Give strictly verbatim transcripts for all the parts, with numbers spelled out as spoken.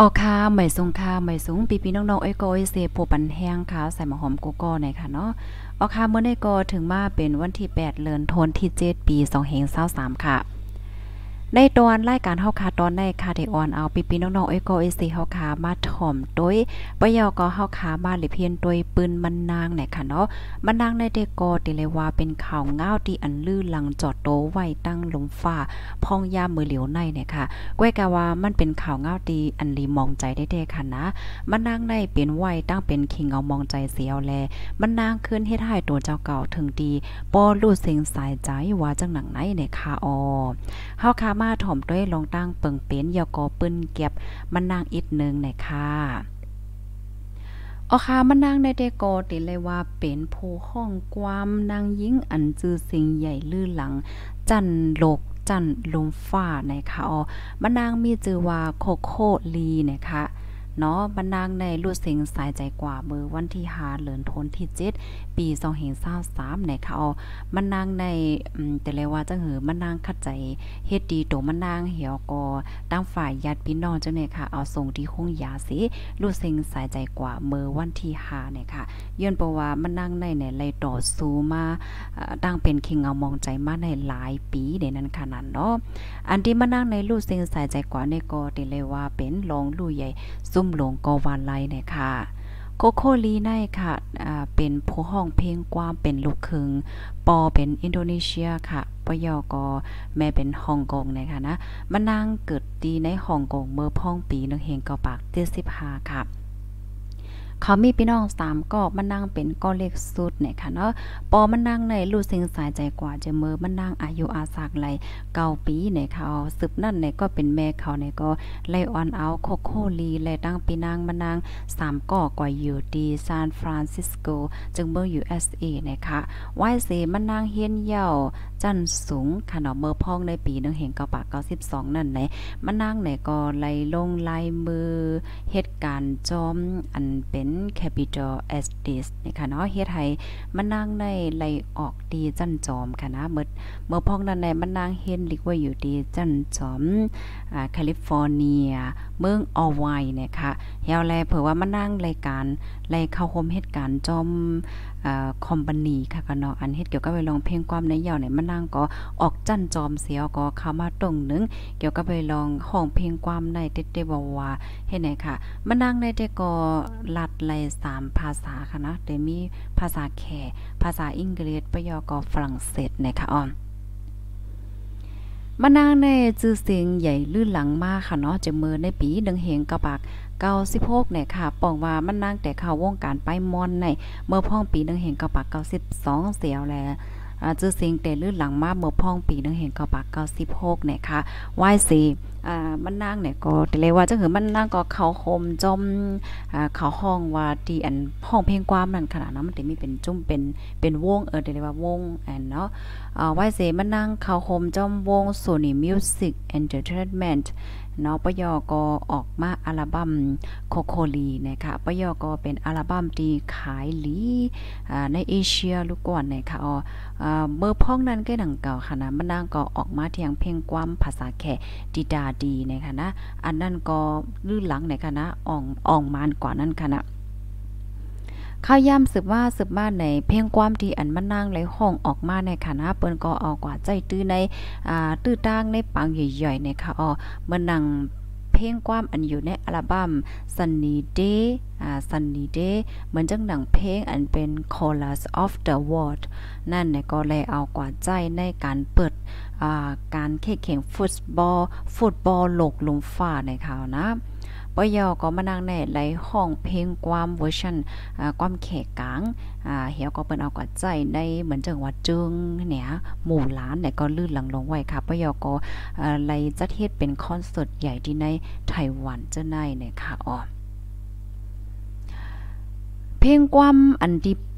ออกค่ะไม่สูงค่ะไม่สูงปีปีน้องๆไอ้ก็ไอ้เสผู้ปันแห้งค่ะใส่หมอหอมโกโก้หน่อยค่ะเนาะออกค่ะเมื่อได้ก็ถึงมาเป็นวันที่แปดเดือนธันวาคมที่เจ็ดปีสองพันยี่สิบสามค่ะในตอนรายการเฮาค่ะตอนในค่ะที่ออนเอาปีๆน้องๆเอ้ยก็เอ้ยสิเฮาค่ะมาถ่อมโดยปยก็เฮาค่ะมาเลยเพียนโดยปืนมันนางเนี่ยค่ะเนาะมันนางในเดก็ติเลยว่าเป็นข่าวง้าวที่อันลือหลังจอดโตไว้ตั้งลมฟ้าพองยามมือเหลียวในเนี่ยค่ะก้วยกะว่ามันเป็นข่าวง้าวที่อันลีมองใจได้เด้ค่ะนะมันนางในเป็นไว้ตั้งเป็นคิงเอามองใจเสียวแลมันนางขึ้นเฮ็ดให้ตัวเจ้าเก่าถึงดีป้อรู้เสียงสายใจว่าจังหนังไหนเนี่ยค่ะออเฮาค่ะมาถ่อมด้วยลองตั้งเปิงเป็นยอกอปึ้นเก็บมันนางอีกนึงหน่อยค่ะออค่ะมันนางในเดโกติเลยว่าเป็นผู้ห้องความนางยิ่งอันจือสิ่งใหญ่ลือหลังจันโลกจันลมฟ้านะคะอ๋อมันนางมีชื่อว่าโคโคลีนะคะเนาะบันนางในรู้เสียงสายใจกว่าเมื่อวันที่ห้าเดือนธันวาคมที่เจ็ดปีสองพันยี่สิบสามนะคะอ๋อมันนางในอืมแต่เลยว่าจังหือมันนางคัดใจเฮ็ดดีโตมันนางเหี่ยวก็ตั้งฝ่ายญาติพี่น้องจังได๋ค่ะเอาส่งที่ห้องยาสิรู้เสียงสายใจกว่าเมื่อวันที่ห้าเนี่ยค่ะย้อนเพราะว่ามันนางในเนี่ยไล่ต่อสู้มาตั้งเป็นคิงเอามองใจมาในหลายปีในนั้นขนาดเนาะอันที่มานั่งในรู้เสียงสายใจกว่าเนี่ยก็ได้เลยว่าเป็นรองลู่ใหญ่ซุ่มหลงกอวานไลเนี่ยค่ะโคโคลีไนค่ะอ่าเป็นผู้ห้องเพลงความเป็นลูกครึ่งปอเป็นอินโดนีเซียค่ะปยก็แม่เป็นฮ่องกงนะคะนะมานั่งเกิดตีในฮ่องกงเมื่อพ่องปีหนึ่งเฮงเก้าปากเจ็ดสิบห้าค่ะเขามีพี่น้องสามก็มานั่งเป็นก็เล็กสุดเนี่ยค่ะเนาะปอมานั่งในรู้สิ่งสายใจกว่าจะเมื่อมานั่งอายุอาสากไหลเก้าปีเนี่ยเขาสืบนั่นเนี่ยก็เป็นแม่เขาเนี่ยก็ไล่ออนเอาโคโคลีไล่ตั้งปีนางมานั่งสามก่อกว่าอยู่ดีซานฟรานซิสโกจึงเมือง ยู เอส เอ นะคะไหว้เสมานั่งเฮียนเย่าจันสูงค่ะเนาะเมื่อพ้องในปีหนึ่งเห็นเก้าปากเก้าสิบสองนั่นไหนมานั่งเนี่ยก็ไล่ลงลายมือเหตุการณ์จอมอันเป็นCapital Estate นะคะเนาะเฮ็ดให้มันนางในไหลออกดีจันจอมค่ะนะเมื่อเมื่อพ้องนั้นในมันนางเฮ็ดลิกว่าอยู่ดีจันจอมอ่าแคลิฟอร์เนียเมืองออไวนะคะเฮาแลเผื่อว่ามันนางรายการไล่เข้าคมเหตุการณ์จอมอ่าคอมพานีค่ะก็เนาะอันเฮ็ดเกี่ยวกับไปลองเพลงความในยาวเนี่ยมันนางก็ออกจันจอมเสียก็เข้ามาตรงนึงเกี่ยวกับไปลองห้องเพลงความในเต็ดๆว่าๆเฮ็ดไหนค่ะมันนางในแต่ก็ลัดไล่สามภาษาค่ะนะแต่มีภาษาแขภาษาอังกฤษปยก็ฝรั่งเศสนะคะอ้อมานางในจื่อเสียงใหญ่ลื่นหลังมากค่ะเนาะจะเมือในปีดังเฮงกะปากเก้าสิบหกเนี่ยค่ะป้องว่ามันนางแต่เข้าวงการไปมอนในเมื่อพ่องปีดังเฮงกะปากเก้าสิบสองเสียวแลอ่าจื่อเสียงแต่ลื่นหลังมาเมื่อพ่องปีดังเฮงกะปากเก้าสิบหกเนี่ยค่ะไหว้สิอ่ามันนางเนี่ยก็แต่เลยว่าจังหือมันนางก็เข้าคมจอมอ่าเข้าห้องว่าที่อันห้องเพลงความนั่นขนาดนั้นมันจะมีเป็นจุ่มเป็นเป็นวงเออแต่เลยว่าวงอันเนาะ อ่าไว้เสมันนั่งเข้าโฮมจ้อมวง Sony Music Entertainment เนาะปยก็ออกมาอัลบั้มโคโคลีนะคะปยก็เป็นอัลบั้มที่ขายหลีอ่าในเอเชียลูกก่อนนะคะอ๋ออ่าเมื่อพ้องนั้นก็ดังเก่าค่ะนะมันนางก็ออกมาเทียงเพลงความภาษาแขกดีดาดีนะคะนะอันนั้นก็ลื่นหลังนะคะนะอ่องอ่องมานกว่านั้นค่ะนะข้าวย่ำสืบว่าสืบมาในเพลงความที่อันมันนางไหลห้องออกมาในคณะเปิ้นก็เอากว่าใจตื้อในอ่าตื้อตางในปังใหญ่ๆเนี่ยค่ะอ๋อมันนั่งเพลงความอันอยู่ในอัลบั้ม Sunny Day อ่า Sunny Day เหมือนจังหนังเพลงอันเป็น Chorus of the World นั่นเนี่ยก็เลยเอากว่าใจในการเปิดอ่าการแข่งขันฟุตบอลฟุตบอลโลกลมฟ้าในข่าวนะปยอก็มานั่งแน่ไหลห้องเพลงความเวอร์ชันอ่าความแขกกลางอ่าเหี่ยวก็เปิ้นเอากว่าใจในเหมือนจังหวัดจึงเนี่ยหมู่ล้านเนี่ยก็ลื่นหลังลงไว้ค่ะปยอก็เอ่อไหลจัดเฮ็ดเป็นคอนเสิร์ตใหญ่ที่ในไต้หวันเจ้าในเนี่ยค่ะอ๋อเพลงความอันที่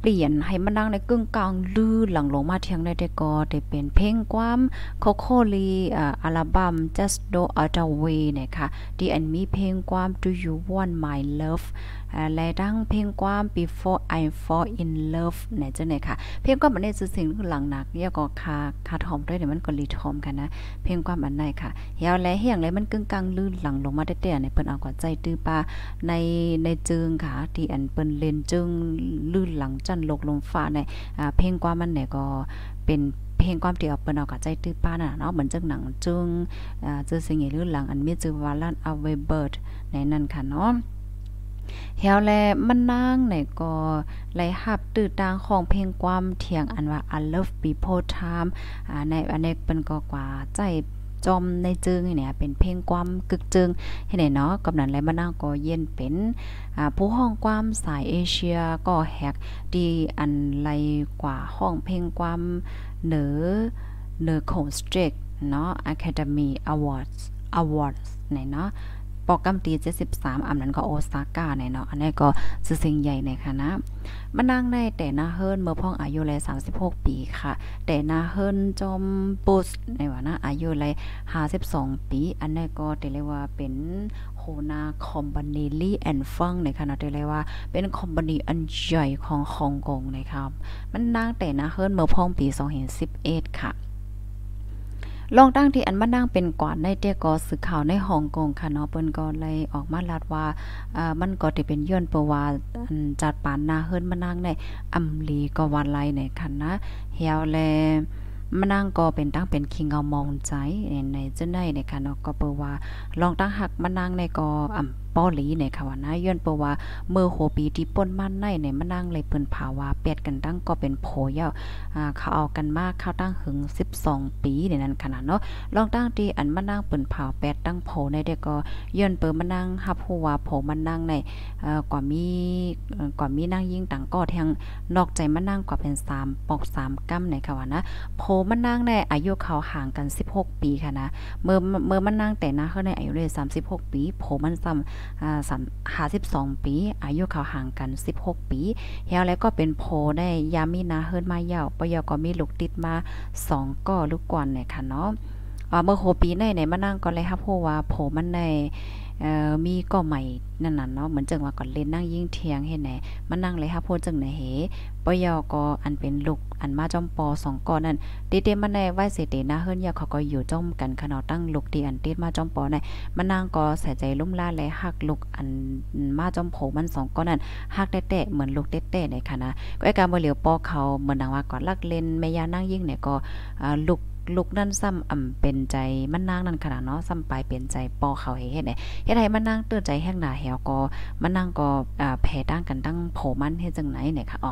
ลี่ยนให้มันนั่งในกึ่งกลางลื่นหลังลงมาเทียงในแต่ก็ได้เป็นเพลงความโคโคลีอ่าอัลบั้ม Just No Other Way นะคะที่อันมีเพลงความ Do You Want My Love อ่าและดังเพลงความ Before I Fall in Love เนี่ยจังได๋ค่ะเพลงความอันนี้ซื่อสิ่งหลังหนักเนี่ยก็คาคาทอมด้วยเดี๋ยวมันก็รีทอมกันนะเพลงความอันไหนค่ะยาวและเฮียงเลยมันกึ่งกลางลื่นหลังลงมาแต่ๆในเปิ้นเอากว่าใจตื้อปาในในจึงค่ะที่อันเปิ้นเล่นจึงลื่นหลังจันโลกลมฟ้าในอ่าเพลงความมันเนี่ยก็เป็นเพลงความที่เอาเปิ้นเอากว่าใจตื้อปาน่ะเนาะเหมือนจังหนังจึงอ่าจื่อสิ่งลื่นหลังอันมีชื่อว่าลั่น Away Bird ในนั้นค่ะเนาะเฮาแลมันนางไหนก็ไหลหับตื้อตางของเพลงความเถียงอันว่า I love people time อ่าในอันนี้เปิ้นก็กว่าใจจอมในจึงเนี่ยเป็นเพลงความกึกจึงเห็นไหนเนาะกำนั้นแล้วมันนางก็เย็นเป็นอ่าผู้ห้องความสายเอเชียก็แฮกดีอันไลกว่าห้องเพลงความเหนือเหนือของ Strict เนาะ Academy Awards Awards ไหนเนาะโปรแกรมตีเจ็ดสิบสามอันนั้นก็โอซาก้าเนี่ยเนาะอันนี้ก็ซื่อสิ่งใหญ่ในคณะมานั่งในแต่นาเฮิรนเมื่อพ่องอายุเลยสามสิบหกปีค่ะแต่นาเฮิรนจอมบุสในว่านะอายุเลยห้าสิบสองปีอันนี้ก็เรียกว่าเป็นโฮนาคอมพานีลีแอนด์ฟังในคณะเรียกว่าเป็นคอมพานีอันใหญ่ของฮ่องกงนะครับมันนั่งแต่นาเฮิรนเมื่อพ่องปีสองพันสิบเอ็ดค่ะลองตั้งที่อันมานั่งเป็นกวาดในเตียกอสื่อข่าวในฮ่องกงค่ะเนาะเปิ้นก็เลยออกมาลัดว่าอ่ามันก็สิเป็นย้อนเปว่าอันจัดปานนาเฮิรนมานั่งในอำลีก็วันไลในคันนะเฮียวแลมานั่งก็เป็นตั้งเป็นคิงเอามองใจในจังได๋ในค่ะเนาะก็เปว่าลองตั้งหักมานั่งในก็อำป้อหลีในค่ะว่านะย้อนเปว่าเมื่อโหปีที่ป่นมันในในมานั่งเลยเปิ้นภาวะเปียดกันตั้งก็เป็นโผยาวอ่าเขาเอากันมากเข้าตั้งหึงสิบสองปีในนั้นขนาดเนาะลองตั้งที่อันมานั่งเปิ้นเผาแปดตั้งโผในเด็กก็ย้อนเปิ้นมานั่งรับฮู้ว่าโผมันนั่งในเอ่อกว่ามีกว่ามีนั่งยิ่งต่างก็แทงนอกใจมานั่งกว่าเป็นสามปอกสามกำในค่ะว่านะโผมันนั่งในอายุเขาห่างกันสิบหกปีค่ะนะเมื่อเมื่อมันนั่งแต่นะเขาในอายุเลยสามสิบหกปีโผมันซ้ำอ่าห้าสิบสองปีอายุเขาห่างกันสิบหกปีเฮียแล้วก็เป็นโผได้ยามีนาเฮิรนมายาวปยก็มีลูกติดมาสองก่อลูกก่อนเนี่ยค่ะเนาะอ่าเมื่อโหปีในไหนมานั่งก็เลยครับเพราะว่าโผมันในเอ่อมีก็ใหม่นั่นน่ะเนาะเหมือนจังว่าก่อนเล่นนั่งยิ่งเทียงเฮ็ดแหนมานั่งเลยครับโพจังไหนเหปยก็อันเป็นลูกอันมาจอมปอสองก่อนั่นเตๆมาในไว้เสเตนะเฮิรนยาเขาก็อยู่จ้อมกันขนาดตั้งลูกที่อันติดมาจอมปอในมานั่งก็ใส่ใจลุ่มล่าและฮักลูกอันมาจอมโผมันสองก่อนั่นฮักแต้ๆเหมือนลูกเต้ๆในค่ะนะก็ไอ้การบ่เหลียวปอเขาเหมือนดังว่าก่อนลักเล่นแม่ย่านั่งยิ่งเนี่ยก็อ่าลูกลูกนั่นซ้ำอ่ำเป็นใจมันนางนั่นขนาดเนาะซ้ำปลายเป็นใจปอเขาให้เฮ็ดได้เฮ็ดให้มันนางเตื้อใจแห้งหน้าแหวก็มันนางก็อ่าแผ่ตั้งกันตั้งโผมันเฮ็ดจังไหนเนี่ยค่ะอ๋อ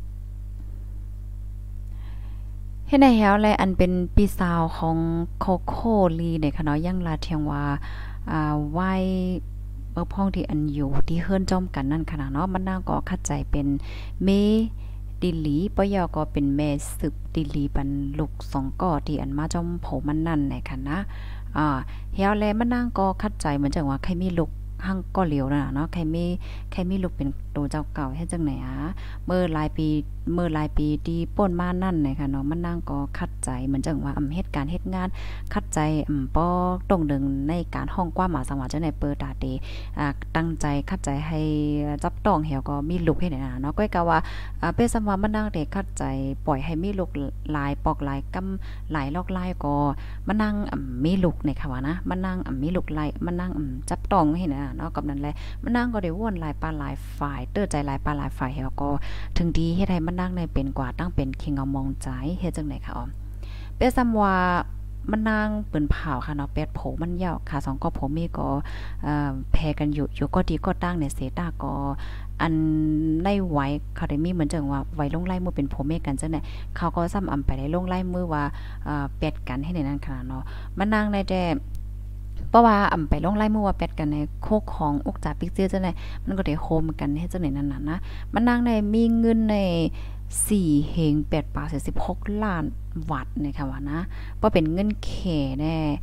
เฮ็ดให้แหวแลอันเป็นพี่สาวของโคโคลีเนี่ยค่ะเนาะยังลาเทียงว่าอ่าไว้เมื่อพ้องที่อันอยู่ที่เฮิรนจ้อมกันนั่นขนาดเนาะมันนางก็เข้าใจเป็นเมดิลีปยอก็เป็นแม่สืบดิลีปันลูกสองก่อที่อันมาจอมโผมันนั่นในค่ะนะอ่าเฮียวแลมันนางก็คัดใจเหมือนจังว่าใครมีลูกหั่งก็เหลียวน่ะเนาะใครมีใครมีลูกเป็นตัวเจ้าเก่าเฮ็ดจังไหนอ่ะเมื่อหลายปีเมื่อหลายปีที่ป่นมานั่นน่ะค่ะเนาะมันนางก็คัดใจเหมือนจังว่าอำเฮ็ดการเฮ็ดงานคัดใจอำป้อตรงดึงในการห้องกว้างหมาสังว่าจังได๋เปิดตาเตอ่าตั้งใจคัดใจให้จับต้องเหี่ยวก็มีลูกเฮ็ดน่ะเนาะก็กะว่าอ่าเป็นสำว่ามันนางได้คัดใจปล่อยให้มีลูกหลายปอกหลายกำหลายลอกหลายก็มันนางอำมีลูกในค่ะว่านะมันนางอำมีลูกหลายมันนางอำจับต้องเฮ็ดน่ะเนาะกับนั้นแหละมันนางก็ได้วนหลายปานหลายฝ่ายเตื้อใจหลายปานหลายฝ่ายเหี่ยวก็ถึงดีเฮ็ดให้มันนางได้เป็นกว่าตั้งเป็นคิงเอามองใจเฮ็ดจังได๋ค่ะอ๋อเป็นสำว่ามันนางเปิ้นเผาค่ะเนาะเป็ดโผมันยาวค่ะสองก็ผมมีก็เอ่อแพกันอยู่อยู่ก็ดีก็ตั้งเนี่ยเสตาก็อันในไว้เขาได้มีเหมือนจังว่าไว้ลงไล่มือเป็นโผเมกันจังได๋เขาก็ซ้ำอำไปได้ลงไล่มือว่าเอ่อเป็ดกันให้ในนั้นค่ะเนาะมันนางในแต่เพราะว่าอำไปลงไล่มือว่าเป็ดกันในโคกของอุกจาปิกเจือจังได๋มันก็ได้โฮมกันเฮ็ดจังได๋นั่นน่ะนะมันนางในมีเงินในสี่เฮงแปดปาสิบหกล้านวัตต์นะคะว่านะบ่เป็นเงินแขแน่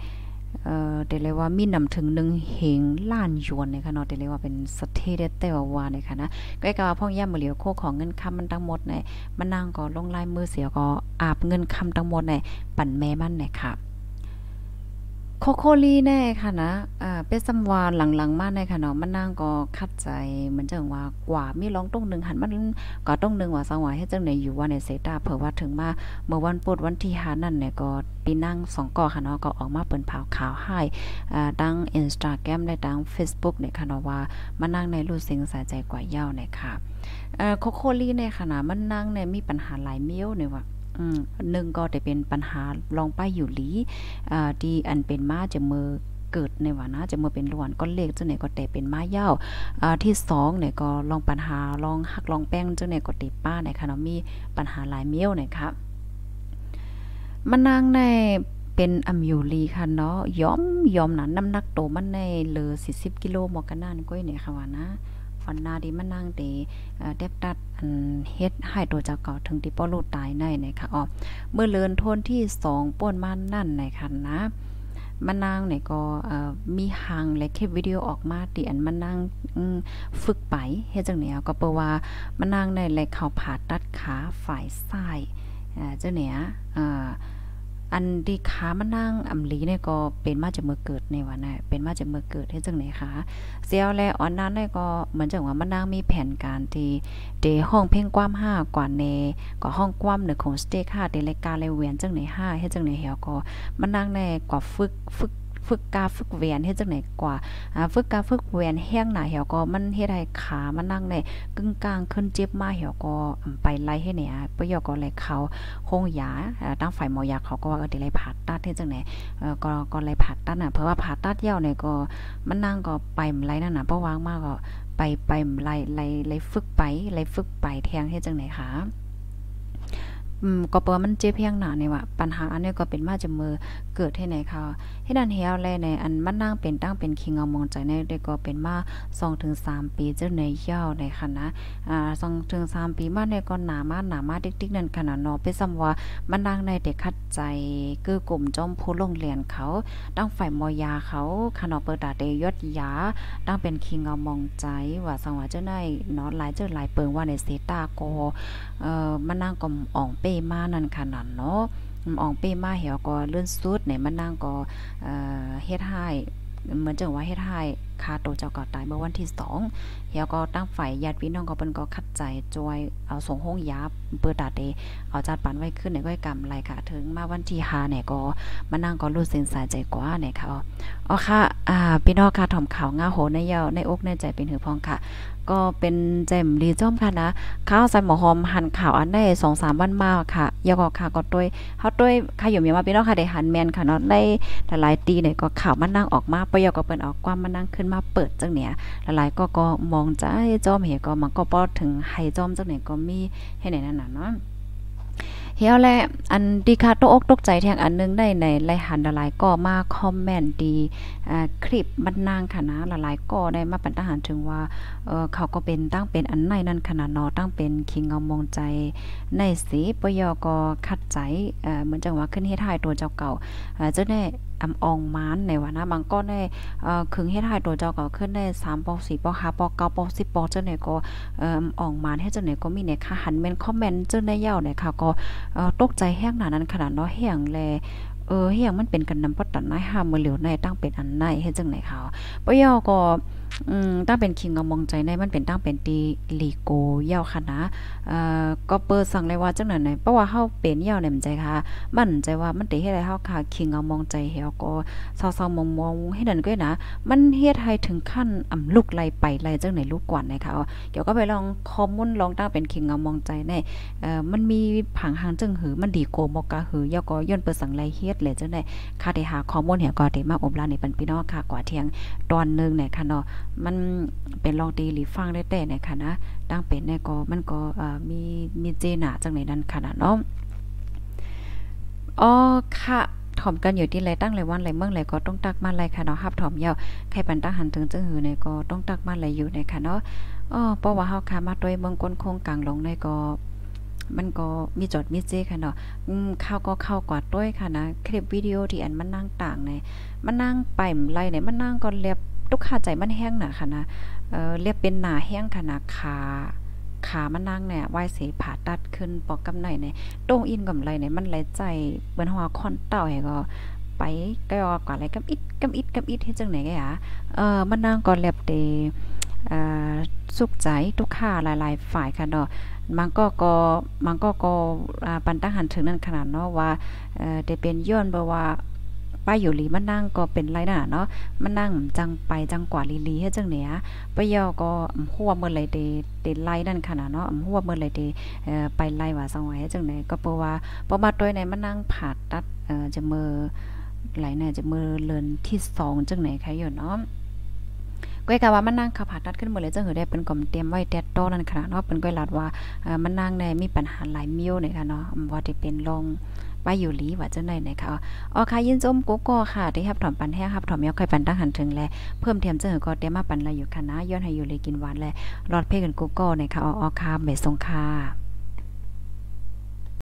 เอ่อเดี๋ยวเลยว่ามีนำถึงหนึ่งเหงล้านหยวนนะคะเนาะเดี๋ยวเลยว่าเป็นสเตเดเตว่าว่านะคะนะก็ก็พ่องย่ำมื้อเหลียวโคของเงินคำมันทั้งหมดเนี่ยมันนางก็ลงลายมือเสียก็อาบเงินคำทั้งหมดเนี่ยปั่นแม่มันเนี่ยค่ะโคโคลีแน่ค่ะนะอ่าเป็นสำว่าหลังๆมาในค่ะเนาะมันนางก็คัดใจเหมือนจังว่ากว่ามีร้องตรงหนึงหันมันก็ตรงหนึงว่าสังว่าเฮ็ดจังได๋อยู่ว่าในเซตาเผื่อว่าถึงมาเมื่อวันพุธวันที่ห้านั่นเนี่ยก็ปีนั่งสองก่อค่ะเนาะก็ออกมาเปิ้นเผาข่าวให้อ่าดัง Instagram และดัง Facebook เนี่ยค่ะเนาะว่ามันนั่งในรู้สึกสะใจกว่าเหย้าเนี่ยค่ะเอ่อโคโคลีเนี่ยค่ะนะมันนั่งเนี่ยมีปัญหาหลายเมี้ยวเนี่ยว่าอืมหนึ่งก็ได้เป็นปัญหาลองไปอยู่หลีอ่าที่อันเป็นมาจะมือเกิดในว่านะจะมือเป็นล้วนก้อนเลขจังไหนก็แต่เป็นมาเหย้าอ่าที่สองเนี่ยก็ลองปัญหาลองหักลองแป้งจังไหนก็ติป้าเนี่ยค่ะเนาะมีปัญหาหลายเมี้ยวเนี่ยค่ะมันนางในเป็นอัมยูรีค่ะเนาะย้อมยอมหนาน้ำหนักโตมันในเหลือสี่สิบกิโลหมอกกันนั่นก้อยเนี่ยค่ะว่านะฟันนาดีมันนางเตเอ่อเด็บตัดอันเฮ็ดให้ตัวเจ้าเก่าถึงที่ป้อลูกตายในนะคะอ๋อเมื่อเลือนโทนที่สองป่นมานั่นนะคะนะมะนางเนี่ยก็เอ่อมีหางและคลิปวิดีโอออกมาที่อันมะนางฝึกไปเฮ็ดจังแนวก็เปว่ามะนางในแลเข้าผ่าตัดขาฝ่ายซ้ายอ่าเจ้าเนี่ยอ่าอันดีขามานั่งอำลีเนี่ยก็เป็นมาจากเมื่อเกิดในวันน่ะเป็นมาจากเมื่อเกิดเฮ็ดจังไหนคะเซียวแลออนนั้นเนี่ยก็เหมือนจังว่ามานั่งมีแผนการที่เดห้องเพ่งกว้ามห้ากว่าในก็ห้องกว้ามเนของสเต็กห้าเดรายการเลยเวียนจังไหนห้าเฮ็ดจังไหนเหี่ยวก็มานั่งในกว่าฝึกฝึกฝึกกาฝึกเวียนเฮ็ดจังไหนกว่าอ่าฝึกกาฝึกเวียนแห้งหน้าเหี่ยวก็มันเฮ็ดให้ขามันนั่งในกึ่งกลางขึ้นเจ็บมาเหี่ยวก็ไปไล่ให้เนี่ยปยอก็เลยเขาโรงยาอ่าตั้งฝ่ายหมอยาเขาก็ว่าเออได้ไล่ผ่าตัดเฮ็ดจังไหนเอ่อก็ก็เลยผ่าตัดน่ะเพราะว่าผ่าตัดยาวเนี่ยก็มันนั่งก็ไปไล่นั่นน่ะเพราะว่างมากก็ไปไปไล่ไล่ไล่ฝึกไปไล่ฝึกไปแทงเฮ็ดจังไหนคะอืมก็เปว่ามันเจ็บเพียงหนาเนี่ยว่าปัญหาอันนี้ก็เป็นมาจากมือเกิดให้ไหนค่ะให้ดันเฮียวแลในอันมันนั่งเป็นตั้งเป็นคิงเอามองใจในได้ก็เป็นมาสองถึงสามปีเจ้าในยาวในค่ะนะอ่าสองถึงสามปีมาในก็หนามาหนามาติ๊กๆนั่นขนาดเนาะไปซ้ำว่ามันนั่งในเด็กคัดใจคือกลุ่มจอมผู้ลงเรียนเขาตั้งฝ่ายมอยาเขาขนาดเปิดตาเดยศยาตั้งเป็นคิงเอามองใจว่าสังว่าเจ้าในเนาะหลายเจ้าหลายเปิงว่าในเซตาโกเอ่อมันนั่งก็อ่องเป้มานั่นขนาดเนาะอ่องเป้มาเหี่ยวก็เลื่อนสุดเนี่ยมันนั่งก็เอ่อเฮ็ดให้เหมือนจังว่าเฮ็ดให้คาโตเจ้าก็ตายเมื่อวันที่สองเหี่ยวก็ตั้งฝ่ายญาติพี่น้องก็เปิ้นก็คัดใจจอยเอาส่งโรงยาเปิดตาเดเอาจัดปันไว้ขึ้นในก้อยกรรมไรค่ะถึงมาวันที่ห้าเนี่ยก็มานั่งก็รู้สึกสายใจกว่าเนี่ยค่ะอ๋อค่ะอ่าพี่น้องค่ะถ่อมข่าวงาโหในเยาในอกในใจเป็นหือพองค่ะก็เป็นแจ่มดีจ้อมค่ะนะข้าวใส่หมอหอมหั่นข่าวอันได้ สองสาม วันมาค่ะยาก็ค่ะก็ต้วยเฮาต้วยค่ะอยู่มีมาพี่น้องค่ะได้หั่นแม่นค่ะเนาะได้หลายๆตีเนี่ยก็ข่าวมันนั่งออกมาปยก็เปิ้นเอาความมันนั่งขึ้นมาเปิดจังเนี่ยหลายๆก็ก็มองใจจ้อมเฮก็มันก็บ่ถึงให้จ้อมจังไหนก็มีให้ไหนนั่นน่ะเนาะเฮียวแลอันดีค่ะตกอกตกใจแทงอันนึงได้ในหลายหันหลายก็มาคอมเมนต์ดีอ่าคลิปมันนางค่ะนะหลายๆก็ได้มาปันทหารถึงว่าเออเขาก็เป็นตั้งเป็นอันในนั่นขนาดเนาะตั้งเป็นคิงเอามงใจในสีปยก็คัดใจเอ่อเหมือนจังว่าขึ้นเฮ็ดให้ตัวเจ้าเก่าเอ่อจะได้อำอองมานในว่านะบางก็ได้เอ่อคึงเฮ็ดให้ตัวเจ้าเก่าขึ้นได้สามป สี่ป ห้าป เก้าป สิบปจังได๋ก็เอ่ออองมานให้จังได๋ก็มีเนี่ยค่ะหันแม่นคอมเมนต์จังได้ยาวเนี่ยค่ะก็เอ่อตกใจแฮงหนานั้นขนาดเนาะแฮงแลเออเฮียงมันเป็นกันนำปัตตันนายห้ามื้อเหลียวในตั้งเป็นอันในเฮ็ดจังได๋ค่ะปยอก็อืมตั้งเป็นคิงเอามองใจในมันเป็นตั้งเป็นตีลีโกยาวค่ะนะเอ่อก็เปิดสั่งเลยว่าจังนั้นไหนเพราะว่าเฮาเป็นยาวเนี่ยมันใจค่ะมั่นใจว่ามันได้เฮ็ดให้เฮาค่ะคิงเอามองใจเฮาก็เศร้าๆมองๆให้นั่นก็นะมันเฮ็ดให้ถึงขั้นอำลุกไล่ไปไล่จังไหนลูกกว่านะคะเดี๋ยวก็ไปลองคอมมุนลองตั้งเป็นคิงเอามองใจในเอ่อมันมีผังหางจังหือมันดีโกมกะหือยาวก็ย้อนเปิดสั่งไล่เฮ็ดเลยจังได๋ค่ะได้หาข้อมูลเหี่ยก็ได้มาอบลาในปันพี่น้องค่ะกว่าเที่ยงตอนนึงเนี่ยค่ะเนาะมันเป็นลองตีหรือฟังได้แต่เนี่ยค่ะนะตั้งเป็นเนี่ยก็มันก็เอ่อมีมีเจหนาจังไหนนั้นค่ะเนาะอ๋อค่ะถ่อมกันอยู่ที่ไรตั้งไรวันไรเมืองไรก็ต้องตักมาไรค่ะเนาะฮับถ่อมยาวใครปันตั้งหันถึงจึงหือเนี่ยก็ต้องตักมาไรอยู่เนี่ยค่ะเนาะอ๋อเพราะว่าเฮาค่ะมาด้วยเมืองก้นโคงกลางลงในก็มันก็มีจดมีเจค่ะเนาะอืมข้าวก็เข้ากว่าต้วยค่ะนะคลิปวิดีโอที่อันมันนั่งต่างในมันนั่งไปมไล่เนี่ยมันนั่งก็เล็บตุกขาใจมันแห้งน่ะค่ะนะเอ่อเล็บเป็นหน้าแห้งค่ะนะขาขามันนั่งเนี่ยไหวเสผ่าตัดขึ้นปอกกำไนเนี่ยโต้งอินกำไรเนี่ยมันไหลใจเปิ้นว่าคอนเต่าให้ก็ไปก็กว่าอะไรกำอิดกำอิดกำอิดเฮ็ดจังไหนกะหยาเอ่อมันนั่งก็เล็บเดเอ่อสุขใจทุกค่าหลายๆฝ่ายค่ะเนาะ มันก็ก็มันก็ก็อ่าปันตั้งหันถึงนั่นขนาดเนาะว่าเอ่อได้เป็นย้อนบ่ว่าป้าอยู่หลีมันนั่งก็เป็นไรน่ะเนาะมันนั่งจังไปจังกว่าลีลีเฮ็ดจังเนี่ยปะยอก็อำหัวเมื่อไหร่ได้ได้ไล่นั่นขนาดเนาะอำหัวเมื่อไหร่ได้เอ่อไปไล่ว่าสังไว้เฮ็ดจังไหนก็เพราะว่าเพราะมาตัวไหนมันนั่งผ่าตัดเอ่อจะมือไหลน่ะจะมือเลินที่สองจังไหนคะอยู่เนาะ ก้อยกะว่ามันนั่งขับผ่าตัดขึ้นหมดเลยจังหือได้เป็นกล่อมเตรียมไว้แต๊ดโตนั่นค่ะเนาะเปิ้นก้อยลาดว่าเอ่อมันนั่งในมีปัญหาหลายมิ้วเนี่ยค่ะเนาะว่าที่เป็นลงว่าอยู่หลีว่าจังได๋นะคะอ๋อค่ะยินจมกุ๊กก็ค่ะที่รับถอมปันแห้งรับถอมยอกค่อยปันตั้งหันถึงแลเพิ่มเทียมจังหือก็เตรียมมาปันละอยู่ค่ะนะย้อนให้อยู่เลยกินหวานแลรอดเพ่กันกุ๊กก็นะคะอ๋อค่ะเมสงค่ะ